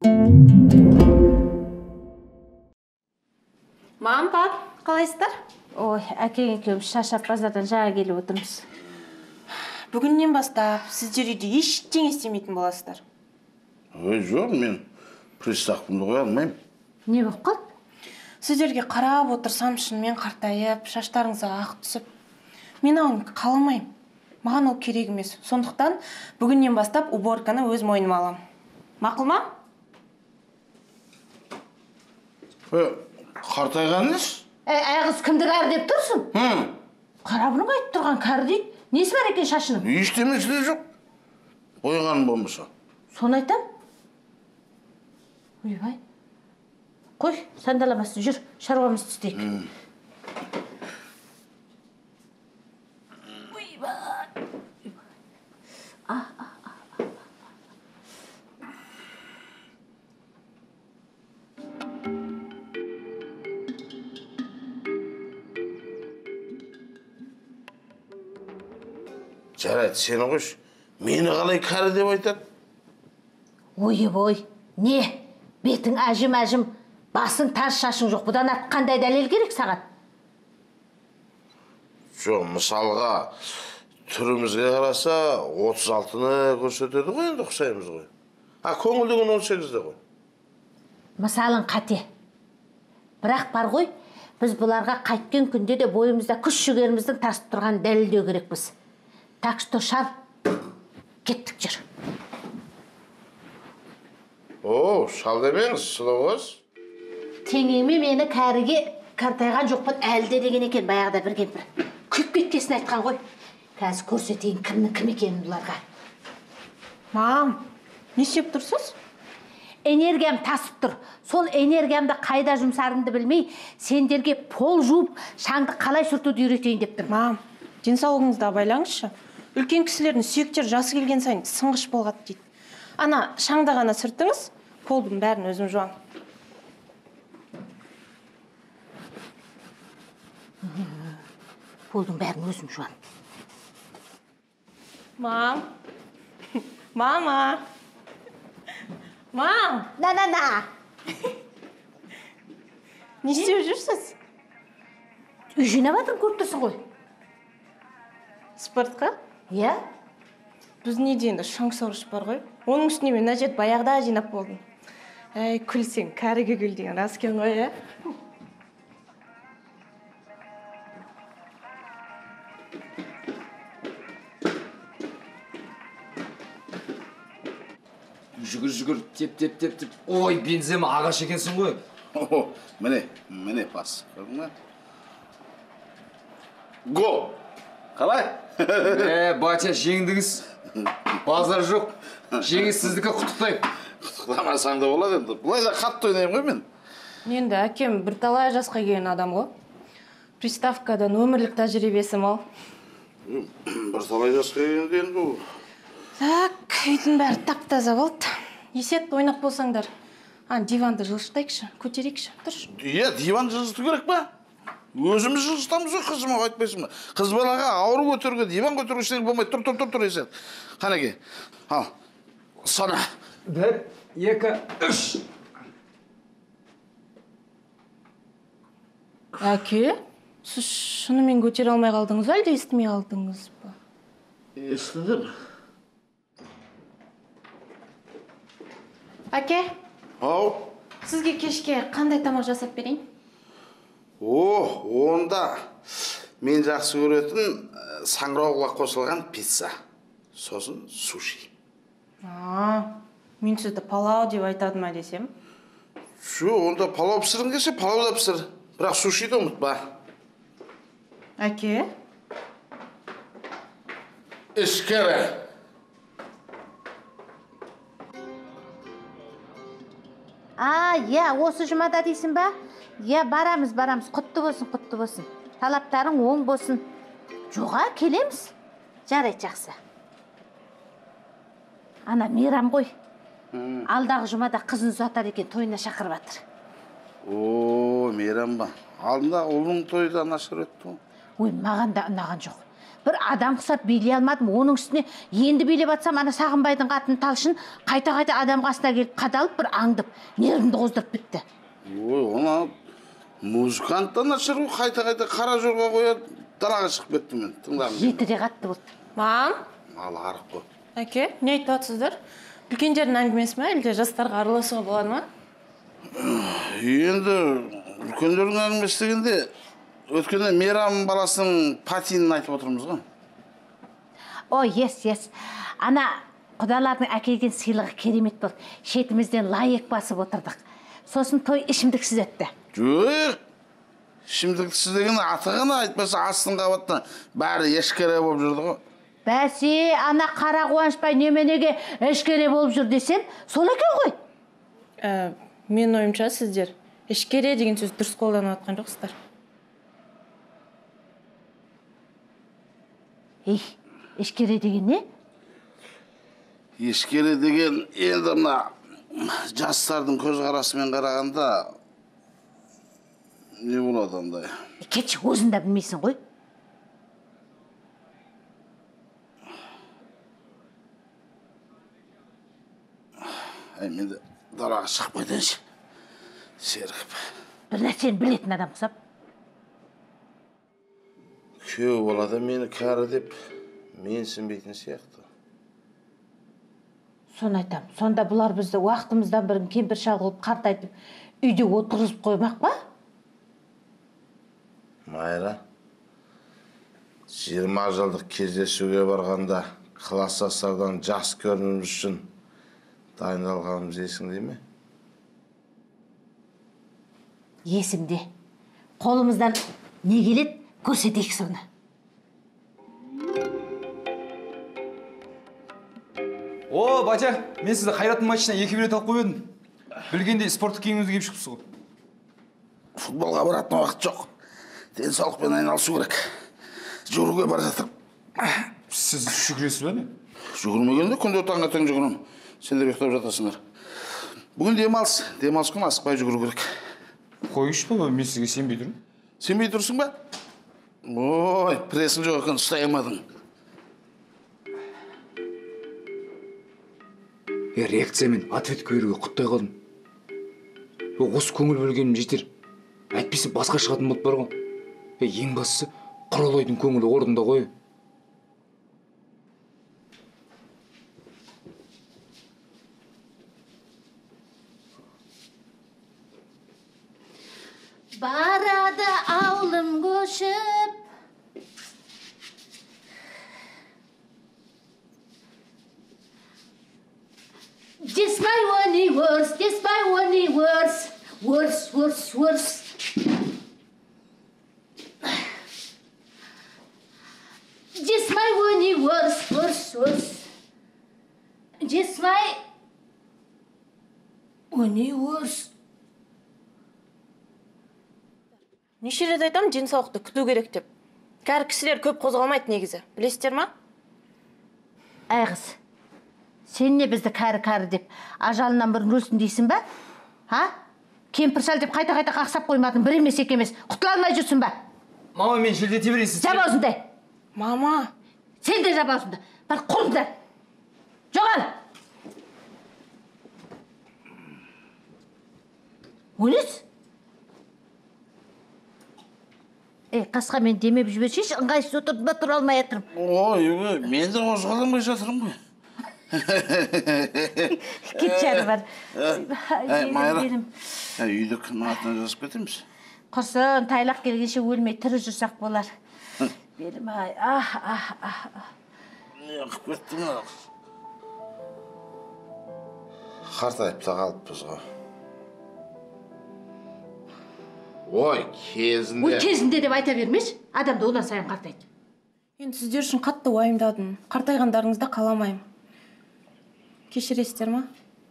Мам, пап, қалайсыздар? Ой, әкең екеуміз шаршап базардан жаңа келіп отырмыз. Бүгіннен бастап сіздер үйде ештеңе істемейтін боласыздар. Ой, жоқ, мен приставкамды қоя алмаймын. Не болып қалды? Сіздерге қарап отырсам шынымен қартайып, шаштарыңызға ақ түсіп. Мен оған қаламаймын. Маған ол керек емес. Сондықтан бүгіннен бастап уборканы өз мойныма аламын. Мақұл ма? Қартайған несі? Ағыз кімді кәрі деп тұрсың? Қарабының айтып тұрған кәрі дейді. Несі бар екен шашының? Ештемесі де жоқ. Ойғаным болмаса. Соны айтам? Ойбай. Қой, сандаламасын, жүр, шаруамызды істейік. Жарайды, сені қойшы. Мені қалай кәрі деп айтады? Ой, не? Бетің әжім, басың тас, шашың жоқ. Бұдан артық қандай дәлел керек саған? Жоқ, мысалға, түрімізге қараса 36-ны көрсетеді ғой, енді ұқсаймыз ғой. Көңілдеген 18-де ғой. Мысалың қате. Бірақ бар ғой, біз бұларға қайткен күнде де бойымызда күш жүгеріміздің тасып тұрған дәлелдеу керекпіз. Так что шар, кеттік жүр. О, шал демеңіз, сұлуыз. Теңеме мені кәріге қартайған жоқпын әлде деген екен баяғыда бір кемпір. Күліп кеткесін айтқан ғой. Қазір көрсетейін кімнің кім екенін бұларға. Мам, не істеп тұрсыз? Энергиям тасып тұр. Сол энергиямды қайда жұмсарымды білмей, сендерге пол жуып, шаңды қалай сүртуді үйретейін деп тұр. Мам, денсаулығыңызды абайлаңызшы. Үлкен кісілердің сүйектер жасы келген сайын сынғыш болғат дейді. Ана, шаңда ғана сүртіңіз, полдың бәрін өзім жуам. Полдың бәрін өзім жуам. Мам. Мама. Мам. На. Не істеп жүрсіз? Үй жинаватырын көріп тұрсың ғой. Спортқа? Иә? Біздің үйде енді шаң сорғыш бар ғой. Оның үстіне мен мына жерді баяғыда жинап болдым. Әй, күлсең, кәріге күл деген рас екен ғой, иә? Жүгір, теп. Ой, бензем ағаш екенсің ғой. Міне пас. Гол! Қалай? Батя, жеңдіңіз. Базар жоқ. Жеңіз сіздікі құттықтайым. Құттықтамасаң да болады енді. Бұлай да қатты ойнаймын ғой мен. Енді әкем бірталай жасқа келген адам ғой. Приставкадан өмірлік тәжірибесі мол. Бірталай жасқа келгенде енді бұл. Так, үйдің бәрі тап-таза болды. Есет, ойнап болсаңдар. Диванды жылыштайықшы, көтерейікші. Тұршы. Иә, диван жылысту керек па? Өзіміз жылыстамыз ғой, қызыма айтпайсың ба? Қыз балаға ауыр көтеруге, диван көтеруге ештеңе болмайды. Тұр, Есет. Қанеке. Ал. Сана. 1, 2, 3. Әке, сіз шынымен көтере алмай қалдыңыз, әлде естімей қалдыңыз ба? Естідім. Әке, Ау. сізге кешке қандай тамақ жасап берейін? Онда мен жақсы көретін саңырауға қосылған пицца. Сосын суши. Мен сізді палау деп айтадым ма десем? Онда палау пісірін келсе, палау да пісір. Бірақ сушиді ұмытпа. Әке? Ішкері. Иә, осы жұмада дейсің ба? Иә, барамыз, құтты болсын. Талаптарың оң болсын. Жоға, келеміз. Жарайды, жақсы. Ана, Мейрам ғой. Алдағы жұмада қызын ұзатар екен, тойына шақырып жатыр. Мейрам ба? Алдында ұлың тойда нашар өтті ғой. Ой, маған да ұнаған жоқ. бір адам құсап билей алмадым. Оның үстіне енді билеп атсам, ана Сағынбайдың қатын Талшын қайта-қайта адам қасына келіп қадалып, бір аңдып, нервімді қоздырып бітті. Ой, ona музыканттан нашар ғой, қайта-қайта қара жорға қояды, далаға шығып кетті мен. Тыңдағым. Жеті де қатты болды. Мам, Ал арық қой. әке, не айтып жатсыздар? Үлкендердің әңгімесі ме, әлде жастарға араласуға болады ма? Енді үлкендердің әңгімесі дегенде өткенде Мейрам баласының патинін айтып отырмыз ғой. Ой, ес. Ана құдалардың әкелген сыйлығы керемет болды. Шетімізден лайық басып отырдық. Сосын той ішімдіксіз өтті. Жоқ, ішімдіксіз деген аты ғана, айтпаса астың қабаттан бәрі ешкере болып жүрді ғой. Бәсе, ана Қара Қуанышбай неменеге ешкере болып жүр десем, сол екен ғой. Мен ойымша сіздер ешкере деген сөз дұрыс қолданып жатқан жоқсыздар. Ешкере деген не? Ешкере деген енді мына жастардың көзқарасымен қарағанда не болады андай? Кетші, өзін де білмейсің ғой. Мен де далаға шығып кетейінші. Серігіп. Бір нәрсені білетін адам құсап. Күйеу балада мені кәрі деп менсінбейтін сияқты. Соны айтам. Сонда бұлар бізді уақытымыздан бірін кемпір шал қылып қартайтып, үйде отырғызып қоймақ па? Майра, 20 жылдық кездесуге барғанда кластастардан жас көрініміз үшін дайындалғанымыз есіңде ме? Есімде. Қолымыздан не келеді, көрсетейік соны. О, батя, мен сізді Қайраттың матчына 2 билет алып қойдым. Білгенде спорттық киіміңізді киіп шығыпсыз ғой. Футболға баратын уақыт жоқ. Денсаулықпен айналысу керек. Жүгіруге бара жатырмын. Сіз жүгіресіз бе? Жүгірмегенде күнде таңертең жүгіремін. Сендер ұйықтап жатасыңдар. Бүгін демалыс күні асықпай жүгіру керек. Қойыш па, мен сізге сенбей тұрмын. Сенбей тұрсың ба? Ой, пресің жоқ екен, ұстай алмадың. Реакциямен ответ көруге құттай қалдым. Осы көңіл бөлгенім жетер. Әйтпесе басқа шығатын бұлт бар ғой. Ең бастысы Құралайдың көңілі орнында ғой. Барады ауылым көшіп. Just my only words, just my only words. Words. Just my only words. Just my only words. Неше рет айтам, денсаулықты күту керек деп. Кәрі кісілер көп қозғалмайды негізі. Білесіздер ма? Әй қыз, сен не бізді кәрі деп ажалынан бұрын өлсін дейсің ба? Кемпір шал деп қайта-қайта қақсап қоймадың, бір емес екі емес. Құтыла алмай жүрсің ба? Мама, мен желдете бересіз. Жаба аузыңды. Мама. Сен де жаба аузыңды. Бар қолыңды. Жоғал. Өлес? Қасқа мен демеп жібершеш, ыңғайсыз отырды ба, тұра алмай жатырмын. Ой, мен де қозғаламай жатырмын ғой. Кетші әрі бар. Майра, үйді кімнің атынан жазып кетеміз? Құрсын, тайлақ келгенше өлмей тірі жүрсақ болар. Белім ай, Не қып кеттің ақ? Қартайып та қалыппыз ғой. Ой, кезінде деп айта бермеш, адамды одан сайын қартайды. Енді сіздер үшін қатты уайымдадым. Қартайғандарыңызды қаламаймын. Кешіресіздер ма?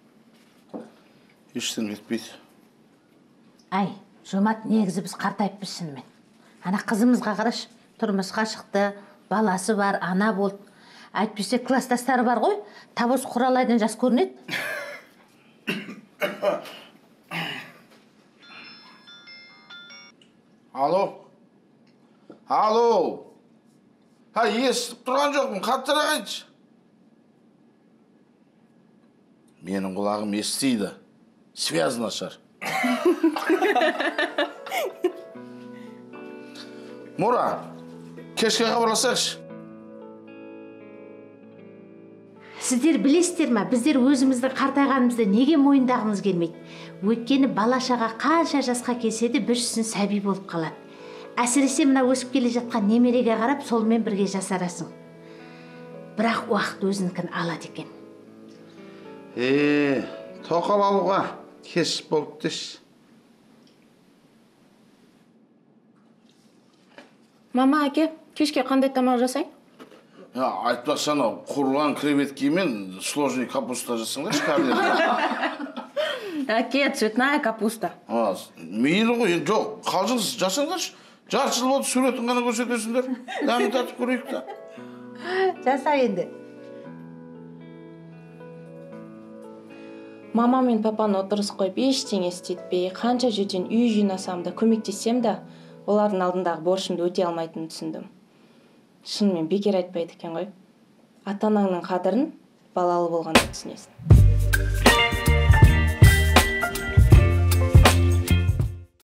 Ештен кетпейді. Ай, Жомат, негізі біз қартайыппыз шынымен. Ана қызымызға қараш, тұрмысқа шықты, баласы бар, ана болды. Әйтпесе кластастары бар ғой, табыс Құралайдан жас көрінеді. Алло? естіп тұрған жоқпын, қаттырақ айтшы. Менің құлағым естиді. Связь нашар. Мура, кешке хабарласайықшы. Сіздер білесіздер ма, біздер өзіміздің қартайғанымызды неге мойындағымыз келмейді? Өйткені бала-шаға қанша жасқа келсе де бір үстін сәби болып қалады. Әсіресе мына өсіп келе жатқан немереге қарап, солмен бірге жасарасың. Бірақ уақыт өзінікін алады екен. Тоқал алуға кеш болды деш. Мама, әке, кешке қандай тамақ жасайын? Айтпасана, құрған креветки мен сложный капуста жасаңдаршы кәрден. Әке, цветная капуста. Мейлі ғой, жоқ, қалжыңыз жасаңдаршы. Жарты жыл болды суретін ғана көрсетесіңдер. Дәмін татып көрейік та. Жаса енді. Мама мен папаны отырыс қойып, ештеңе істетпей, қанша жерден үй жинасам да, көмектессем да, олардың алдындағы борышымды өтей алмайтынын түсіндім. Шынымен бекер айтпайды екен ғой. Ата-анаңның қадірін балалы болғанда түсінесің.